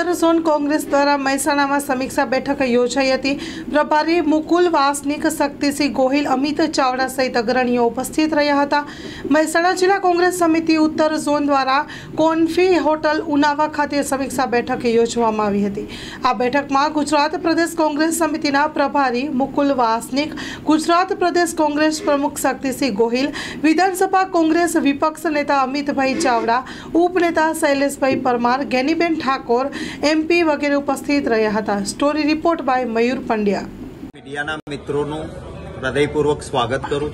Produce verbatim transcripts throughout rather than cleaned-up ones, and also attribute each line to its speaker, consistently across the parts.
Speaker 1: उत्तर zone Congress द्वारा મહેસાણા में समीक्षा बैठक योजाई हती। प्रभारी मुकुल वासनिक, शक्तिसिंह गोहिल, अमित चावड़ा सहित अग्रणीओ उपस्थित रह्या हता। મહેસાણા जिला कांग्रेस समिति उत्तर झोन द्वारा कोन्फी होटल उनावा खाते समीक्षा बैठक योजवामां आवी हती। आ बैठकमां गुजरात प्रदेश कांग्रेस समितिना प्रभारी मुकुल वासनिक, गुजरात प्रदेश कांग्रेस प्रमुख शक्तिसिंह गोहिल, विधानसभा कांग्रेस विपक्ष नेता अमितभाई चावड़ा, उपनेता शैलेषभाई परमार, ज्ञानीबेन ठाकोर, एमपी वगैरह उपस्थित रह्या हता। Story report by Mayur Pandya.
Speaker 2: मीडियाना मित्रों हृदयपूर्वक स्वागत करूं।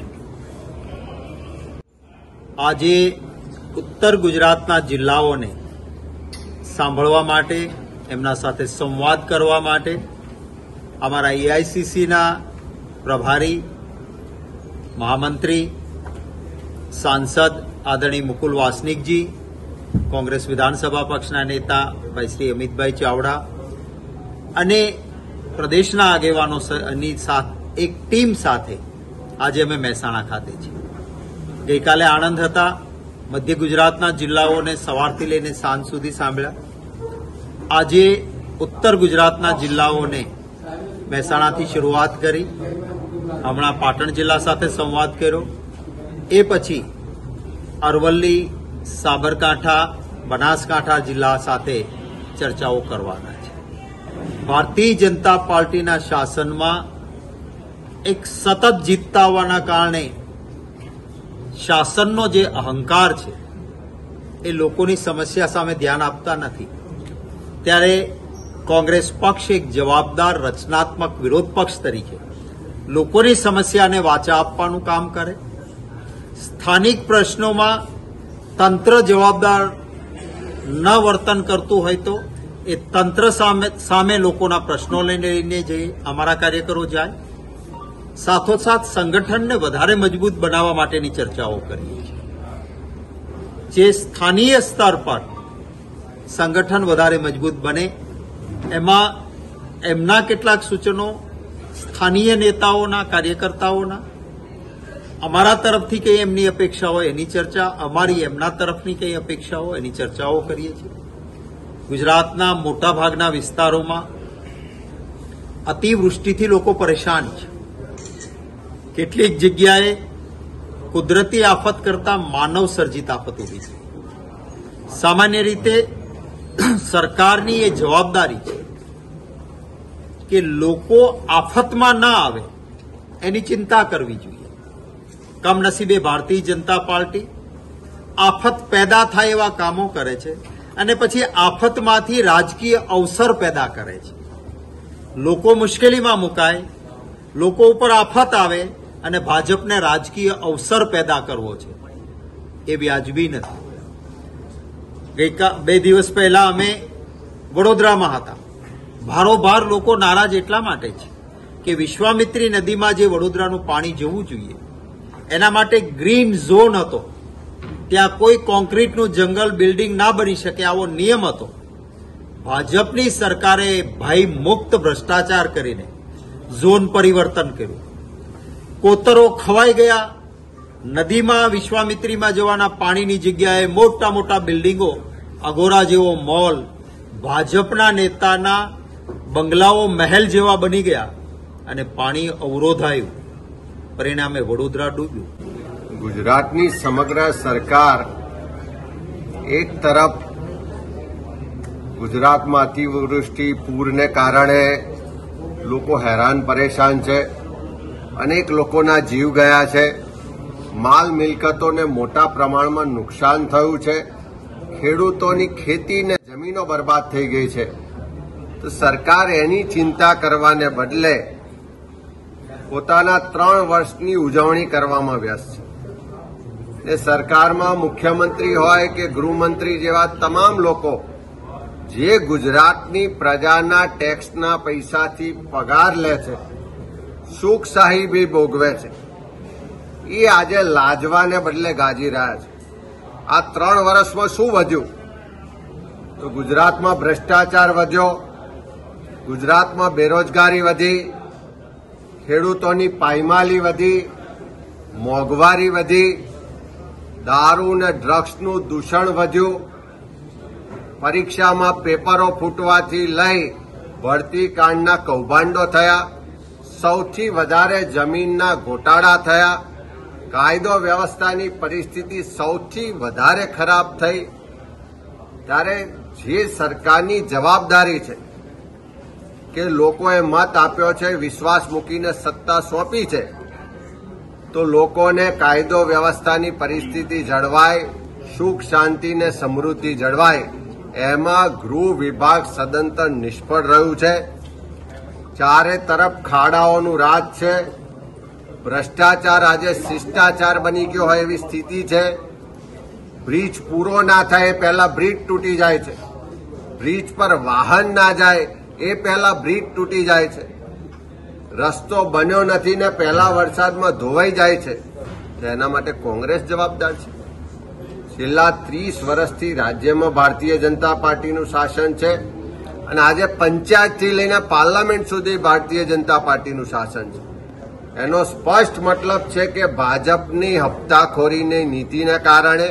Speaker 2: आज उत्तर गुजरातना जिल्लाओने सांभळवा माटे, एमना साथे संवाद करवा माटे अमारा एआईसीसी ना प्रभारी, महामंत्री, सांसद आदरणीय मुकुल वासनिक जी, कांग्रेस विधानसभा पक्षना नेता भाई श्री अमितभाई चावड़ा अने प्रदेशना आगेवानोनी साथ एक टीम साथे आज अमे મહેસાણા खाते छीए। गईकाले आनंद हता। मध्य गुजरातना जिल्लाओने सवारथी लईने सांज सुधी सांभळ्या। आजे उत्तर गुजरातना जिल्लाओने મહેસાણાથી शुरुआत करी। हमणां पाटण जिल्ला साथे संवाद कर्यो। ए पछी अरवल्ली, साबरकांठा, बनासकांठा जिल्ला साथे चर्चाओ करवाना छे। भारतीय जनता पार्टीना शासनमां एक सतत जीतता होवाना कारणे शासननो जे अहंकार छे ए लोकोनी समस्या सामे ध्यान आपता नथी। त्यारे कांग्रेस पक्ष एक जवाबदार रचनात्मक विरोध पक्ष तरीके लोकोनी समस्याने वाचा आपवानुं काम करे। स्थानिक प्रश्नोमां तंत्र जवाबदार न वर्तन करतुं होय तो ए तंत्र सामे सामे लोकोना प्रश्नों लईने लईने जईए। अमारा कार्यकरो जाय, साथोसाथ संगठनने वधारे मजबूत बनावा माटेनी चर्चाओ करीए छीए। जे स्थानीय स्तर पर संगठन वधारे मजबूत बने एमां एमना केटलाक सूचनो स्थानीय नेताओना, कार्यकर्ताओना, अमारा तरफथी कई एमनी अपेक्षा हो एनी चर्चा, अमारी एमना तरफनी कई अपेक्षा हो एनी चर्चाओ करीए छीए। गुजरातना मोटा भागना विस्तारोमां अतिवृष्टिथी लोको परेशान छे। કેટલીક જગ્યાએ કુદરતી આફત કરતા માનવ સર્જિત આફત ઉભી છે। સામાન્ય રીતે સરકારની એ જવાબદારી છે કે લોકો આફતમાં ન આવે એની ચિંતા કરવી જોઈએ। કમનસીબે ભારતીય જનતા પાર્ટી આફત પેદા થાય એવા કામો કરે છે અને પછી આફતમાંથી રાજકીય અવસર પેદા કરે છે। લોકો મુશ્કેલીમાં મુકાય, લોકો ઉપર આફત આવે અને ભાજપને રાજકીય અવસર પેદા કરવો છે એ વ્યાજબી નથી। ગઈકા બે દિવસ પહેલા અમે વડોદરામાં હતા। ભારોભાર લોકો નારાજ એટલા માટે છે કે વિશ્વામિત્રી નદીમાં જે વડોદરાનું પાણી જવું જોઈએ એના માટે ગ્રીન ઝોન હતો, ત્યાં કોઈ કોન્ક્રીટનું જંગલ, બિલ્ડિંગ ના બની શકે આવો નિયમ હતો। ભાજપની સરકારે ભય મુક્ત ભ્રષ્ટાચાર કરીને ઝોન પરિવર્તન કર્યું। કોતરો ખવાઈ ગયા। નદીમાં વિશ્વામિત્રીમાં જવાના પાણીની જગ્યાએ મોટા મોટા બિલ્ડિંગો, અગોરા જેવો મોલ, ભાજપના નેતાના બંગલાઓ મહેલ જેવા બની ગયા અને પાણી અવરોધાયું। પરિણામે વડોદરા ડૂબ્યું।
Speaker 3: ગુજરાતની સમગ્ર સરકાર એક તરફ ગુજરાતમાં અતિવૃષ્ટિ, પૂરને કારણે લોકો હેરાન પરેશાન છે, અનેક લોકોના જીવ ગયા છે, માલ મિલકતોને મોટા પ્રમાણમાં નુકસાન થયું છે, ખેડૂતોની ખેતીને જમીનો બરબાદ થઈ ગઈ છે। તો સરકાર એની ચિંતા કરવાને બદલે પોતાના ત્રણ વર્ષની ઉજવણી કરવામાં વ્યસ્ત છે। એ સરકારમાં મુખ્યમંત્રી હોય કે ગૃહમંત્રી જેવા તમામ લોકો જે ગુજરાતની પ્રજાના ટેક્સના પૈસાથી પગાર લે છે, સુખશાહી બી ભોગવે છે, એ આજે લાજવાને બદલે ગાજી રહ્યા છે। આ ત્રણ વર્ષમાં શું વધ્યું? તો ગુજરાતમાં ભ્રષ્ટાચાર વધ્યો, ગુજરાતમાં બેરોજગારી વધી, ખેડૂતોની પાયમાલી વધી, મોંઘવારી વધી, દારૂ અને ડ્રગ્સનું દૂષણ વધ્યું, પરીક્ષામાં પેપરો ફૂટવાથી લઈ ભરતી કાંડના કૌભાંડો થયા, સૌથી વધારે જમીનના ગોટાળા થયા, કાયદો વ્યવસ્થાની પરિસ્થિતિ સૌથી વધારે ખરાબ થઈ, ત્યારે જે સરકારની જવાબદારી છે કે લોકોએ મત આપ્યો છે, વિશ્વાસ મૂકીને સત્તા સોંપી છે, તો લોકોને કાયદો વ્યવસ્થાની પરિસ્થિતિ જળવાય, સુખ શાંતિ ને સમૃદ્ધિ જળવાય, એમાં ગૃહ વિભાગ સદંતર નિષ્ફળ રહ્યું છે. ચારે તરફ ખાડાઓનું રાજ છે. ભ્રષ્ટાચાર આજે શિષ્ટાચાર બની ગયો હોય એવી સ્થિતિ છે. બ્રિજ પૂરો ના થાય એ પહેલા બ્રિજ તૂટી જાય છે. બ્રિજ પર વાહન ના જાય એ પહેલા બ્રિજ તૂટી જાય છે. રસ્તો બન્યો નથી ને પહેલા વરસાદમાં ધોવાઈ જાય છે. એના માટે કોંગ્રેસ જવાબદાર છે. છેલ્લા ત્રીસ વર્ષથી રાજ્યમાં ભારતીય જનતા પાર્ટીનું શાસન છે અને આજે પંચાયતથી લઈને પાર્લામેન્ટ સુધી ભારતીય જનતા પાર્ટીનું શાસન છે. એનો સ્પષ્ટ મતલબ છે કે ભાજપની હપ્તાખોરીની નીતિને કારણે,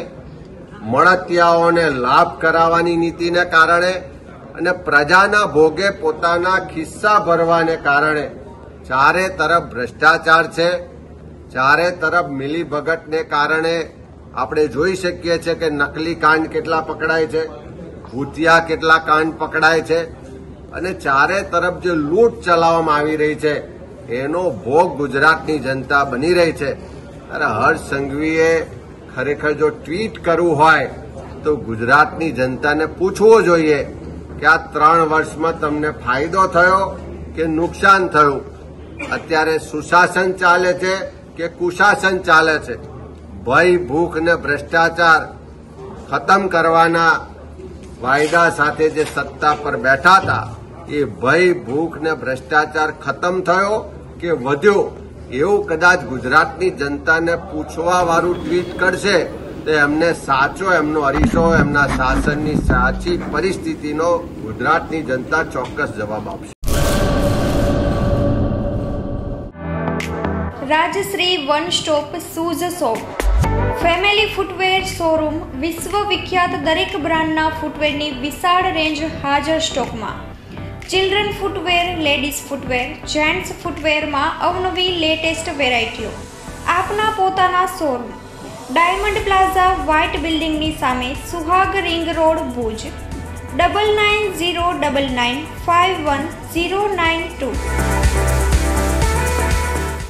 Speaker 3: મળતિયાઓને લાભ કરાવવાની નીતિને કારણે અને પ્રજાના ભોગે પોતાના ખિસ્સા ભરવાને કારણે ચારે તરફ ભ્રષ્ટાચાર છે. ચારે તરફ મિલીભગતને કારણે આપણે જોઈ શકીએ છીએ કે નકલી કાંડ કેટલા પકડાય છે, ભૂતિયા કેટલા કાંડ પકડાય છે અને ચારે તરફ જે લૂંટ ચલાવવામાં આવી રહી છે એનો ભોગ ગુજરાતની જનતા બની રહી છે. ત્યારે હર્ષ સંઘવીએ ખરેખર જો ટ્વીટ કરવું હોય તો ગુજરાતની જનતાને પૂછવું જોઈએ કે આ ત્રણ વર્ષમાં તમને ફાયદો થયો કે નુકસાન થયું? અત્યારે સુશાસન ચાલે છે કે કુશાસન ચાલે છે? ભય, ભૂખ ને ભ્રષ્ટાચાર ખતમ કરવાના વાયદા સાથે જે સત્તા પર બેઠા હતા એ ભય, ભૂખ ને ભ્રષ્ટાચાર ખતમ થયો કે વધ્યો? એવું કદાચ ગુજરાતની જનતાને પૂછવા વાળું ટ્વીટ કરશે તો એમને સાચો એમનો અરીસો, એમના શાસનની સાચી પરિસ્થિતિનો ગુજરાતની જનતા ચોક્કસ જવાબ આપશે.
Speaker 4: Rajshree one stop shoes shop, family footwear showroom. વિશ્વ વિખ્યાત દરેક બ્રાન્ડના ફૂટવેરની વિશાળ રેન્જ હાજર સ્ટોકમાં. Children footwear, ladies footwear, gents ફૂટવેરમાં અવનવી લેટેસ્ટ વેરાયટીઓ. આપના પોતાના શોરૂમ ડાયમંડ પ્લાઝા, વ્હાઇટ બિલ્ડિંગની સામે, Suhag ring road, Bhuj. Double nine zero double nine five one zero nine two.